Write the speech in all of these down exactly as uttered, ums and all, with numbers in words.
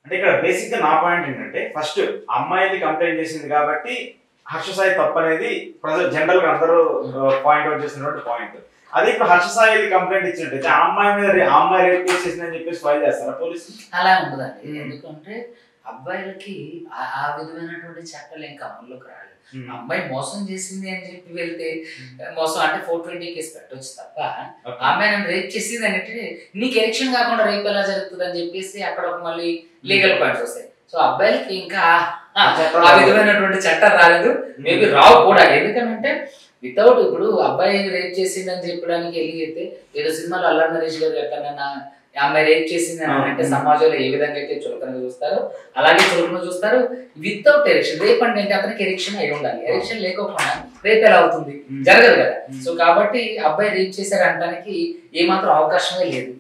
అంటే ఇక్కడ బేసిక్ గా నా పాయింట్ ఏంటంటే ఫస్ట్ అమ్మాయిది కంప్లైంట్ చేసింది కాబట్టి హర్ష సాయి తప్పనేది ప్రజలు జనరల్ గా అందరూ పాయింట్ అవుట్ చేసినటువంటి పాయింట్. అదే ఇప్పుడు హర్ష సాయి కంప్లైంట్ ఇచ్చినట్టయితే ఆ అమ్మాయి మీద ఆ అమ్మాయి రేప్ కేసు చేసిందని చెప్పేసి ఫైల్ చేస్తారా పోలీసులు? అలా ఉండదండి. ఎందుకంటే అబ్బాయిలకి ఆ విధమైనటువంటి చట్టాలు ఇంకా అమల్లోకి రాలేదు. అమ్మాయి మోసం చేసింది అని చెప్పి వెళ్తే మోసం అంటే ఫోర్ ట్వంటీ కేసు పెట్టవచ్చు తప్ప అమ్మాయి నన్ను రేప్ చేసింది అంటే నీకు ఎలక్షన్ కాకుండా రేపు ఎలా జరుగుతుంది అని చెప్పేసి అక్కడ ఒక మళ్ళీ లీగల్ పాయింట్స్ వస్తాయి. సో అబ్బాయిలకి ఇంకా ఆ విధమైనటువంటి చట్టం రాలేదు, మేబీ రావు కూడా. ఎందుకంటే వితౌట్ ఇప్పుడు అబ్బాయి రేప్ చేసింది అని చెప్పడానికి వెళ్ళి అయితే ఏదో సినిమాలో అల్లరి నరేష్ గారు ఎక్కడన్నా అమ్మాయి రేప్ చేసింది అని అంటే సమాజంలో ఏ విధంగా అయితే చులకనగా చూస్తారో అలాగే చులకన చూస్తారు. వితౌట్ ఎరిక్షన్ రేప్ అంటే ఏంటి, అతనికి ఎరిక్షన్ అయి ఉండాలి. ఎరిక్షన్ లేకపోయినా రేప్ ఎలా అవుతుంది, జరగదు కదా. సో కాబట్టి అబ్బాయి రేప్ చేశారు అనడానికి ఏమాత్రం అవకాశమే లేదు.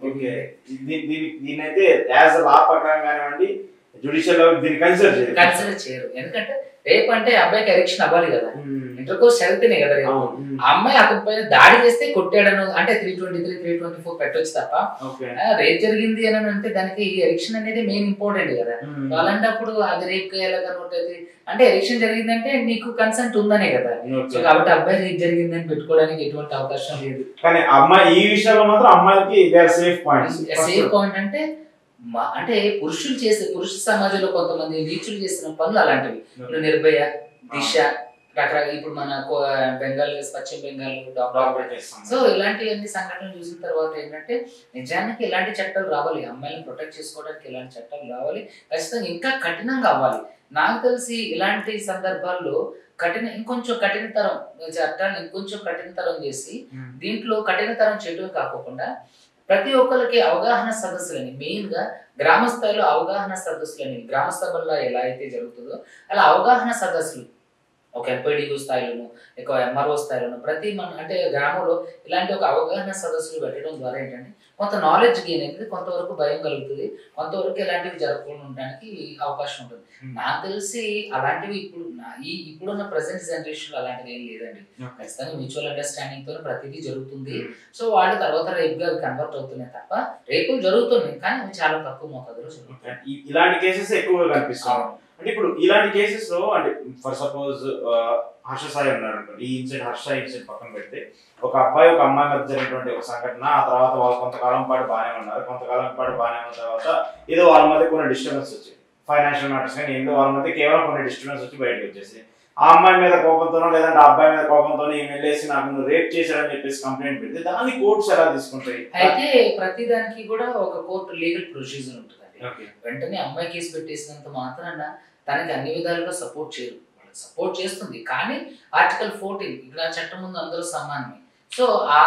దీనైతే యాజ్ లా ప్రకారం కానివ్వండి జ్యుడిషియల్ దీన్ని కన్సిడర్ చేయరు కన్సిడర్ చేయరు ఎందుకంటే రేప్ అంటే అబ్బాయికి ఎరిక్షన్ అవ్వాలి కదా, ఇంటర్ కోర్స్ చదివితేనే కదా రేపు. ఆ అమ్మాయి అతని పైన దాడి చేస్తే కొట్టాడను అంటే three twenty three three twenty four పెట్టొచ్చు తప్ప రేప్ జరిగింది అని అంటే దానికి ఎరిక్షన్ అనేది మెయిన్ ఇంపార్టెంట్ కదా. అలాంటప్పుడు అది రేప్ ఎలా కన్వర్ట్ అవుతుంది అంటే ఎరిక్షన్ జరిగిందంటే నీకు కన్సెంట్ ఉందనే కదా. సో కాబట్టి అబ్బాయి రేప్ జరిగిందని పెట్టుకోవడానికి ఎటువంటి అవకాశం లేదు. కానీ అమ్మాయి ఈ విషయంలో మాత్రం అమ్మాయికి సేఫ్ పాయింట్ సేఫ్ పాయింట్ అంటే అంటే పురుషులు చేసే పురుష సమాజంలో కొంతమంది నీచులు చేసిన పనులు అలాంటివి. ఇప్పుడు నిర్భయ, దిశ, రకరకాల ఇప్పుడు మన బెంగాల్ పశ్చిమ బెంగాల్ సో ఇలాంటివన్నీ సంఘటనలు చూసిన తర్వాత ఏంటంటే నిజానికి ఇలాంటి చట్టాలు రావాలి, అమ్మాయిలను ప్రొటెక్ట్ చేసుకోవడానికి ఇలాంటి చట్టాలు రావాలి, ఖచ్చితంగా ఇంకా కఠినంగా అవ్వాలి. నాకు తెలిసి ఇలాంటి సందర్భాల్లో కఠిన ఇంకొంచెం కఠినతరం చట్టాన్ని ఇంకొంచెం కఠినతరం చేసి దీంట్లో కఠినతరం చేయడం కాకుండా ప్రతి ఒక్కరికి అవగాహన సదస్సులని మెయిన్ గా గ్రామ స్థాయిలో అవగాహన సదస్సులని గ్రామ సభల్లో ఎలా అయితే జరుగుతుందో అలా అవగాహన సదస్సులు ఒక ఎంపీడీఓ స్థాయిలోను ఎక్కువ ఎంఆర్ఓ స్థాయిలోను ప్రతి మన అంటే గ్రామంలో ఇలాంటి ఒక అవగాహన సదస్సులు పెట్టడం ద్వారా ఏంటంటే కొంత నాలెడ్జ్ గెయిన్ అనేది, కొంతవరకు భయం కలుగుతుంది, కొంతవరకు ఇలాంటివి జరగకుండా ఉండడానికి అవకాశం ఉంటుంది. నాకు తెలిసి అలాంటివి ఇప్పుడు ఈ ఇప్పుడున్న ప్రజెంట్ జనరేషన్ లో అలాంటివి ఏం లేదండి. ఖచ్చితంగా మ్యూచువల్ అండర్స్టాండింగ్ తో ప్రతిదీ జరుగుతుంది. సో వాళ్ళు తర్వాత రేపు గా కన్వర్ట్ అవుతున్నాయి తప్ప రేపులు జరుగుతున్నాయి కానీ అవి చాలా తక్కువ మోతాదులో జరుగుతాయి. ఇలాంటి కేసెస్ ఎక్కువగా కనిపిస్తాయి. అంటే ఇప్పుడు ఇలాంటి కేసెస్ లో అంటే ఫర్ సపోజ్ హర్ష సాయి ఉన్నారు, ఈ ఇన్సిడెంట్ హర్ష ఇన్సిడెంట్ పక్కన పెడితే ఒక అబ్బాయి ఒక అమ్మాయి మధ్య జరిగినటువంటి ఒక సంఘటన, ఆ తర్వాత వాళ్ళు కొంతకాలం పాటు బాగానే ఉన్నారు, కొంతకాలం పాటు బాగానే ఉన్న తర్వాత ఏదో వాళ్ళ మధ్య కొన్ని డిస్టర్బెన్స్ వచ్చాయి, ఫైనాన్షియల్ మ్యాటర్స్ కానీ ఏదో వాళ్ళ మధ్య కేవలం కొన్ని డిస్టర్బెన్స్ వచ్చి బయటకు వచ్చేసి ఆ అమ్మాయి మీద కోపంతోనో లేదంటే ఆ అబ్బాయి మీద కోపంతోనో ఈమె వెళ్ళేసి నాకు నువ్వు రేప్ చేశాడని చెప్పేసి కంప్లైంట్ పెడితే దాన్ని కోర్ట్స్ ఎలా తీసుకుంటాయి? అయితే ప్రతి దానికి కూడా ఒక కోర్టు లీగల్ ప్రొసీజర్ ఉంటుందండి. వెంటనే అమ్మాయి కేసు పెట్టేసినంత మాత్రాన తనకి అన్ని విధాలుగా సపోర్ట్ చేయరు, సపోర్ట్ చేస్తుంది. కానీ ఆర్టికల్ ఫోర్టీన్ ఇక్కడ చట్టం ముందు అందరూ సమానమే. సో ఆ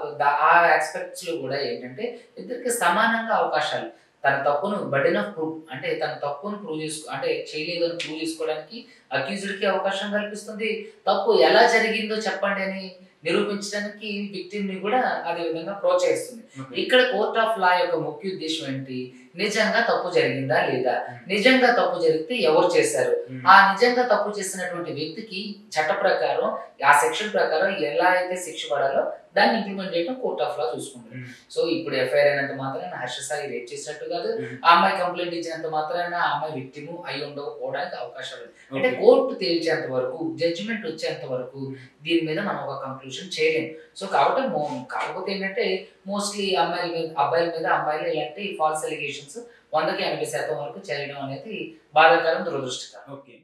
ఆ ఆస్పెక్ట్స్ లో కూడా ఏంటంటే ఇద్దరికి సమానంగా అవకాశాలు, తన తప్పును బర్డెన్ ఆఫ్ ప్రూఫ్ అంటే తన తప్పును ప్రూవ్ చేసుకో అంటే చేయలేదు అని ప్రూవ్ చేసుకోవడానికి అక్యూజ్డ్ కి అవకాశం కల్పిస్తుంది. తప్పు ఎలా జరిగిందో చెప్పండి అని నిరూపించడానికి విక్టిమ్ ని కూడా అదే విధంగా ప్రోత్సహిస్తుంది. ఇక్కడ కోర్ట్ ఆఫ్ లా యొక్క ముఖ్య ఉద్దేశం ఏంటి, నిజంగా తప్పు జరిగిందా లేదా, నిజంగా తప్పు జరిగితే ఎవరు చేశారు, ఆ నిజంగా తప్పు చేసినటువంటి వ్యక్తికి చట్ట ప్రకారం ఆ సెక్షన్ ప్రకారం ఎలా అయితే శిక్ష పడాలో దాన్ని ఇంప్లిమెంట్ చేయడం కోర్ట్ ఆఫ్ లా చూసుకుంటుంది. సో ఇప్పుడు ఎఫ్ఐఆర్ అయినంత మాత్రాన హర్ష సాయి రేప్ చేసినట్టు కాదు, ఆ అమ్మాయి కంప్లైంట్ ఇచ్చినంత మాత్రాన ఆ అమ్మాయి విక్టిమ్ అయి ఉండకపోవడానికి అవకాశాలు అంటే కోర్టు తేల్చేంత వరకు జడ్జిమెంట్ వచ్చేంత వరకు దీని మీద మనం ఒక కంక్లూజన్ చేయలేము. సో కాబట్టి కాకపోతే ఏంటంటే మోస్ట్లీ అమ్మాయిల మీద అబ్బాయిల మీద అమ్మాయిలు ఇలాంటి ఫాల్స్ ఎలిగేషన్స్ వందకి ఎనభై శాతం వరకు చేయడం అనేది బాధాకరం, దురదృష్టకరం. ఓకే.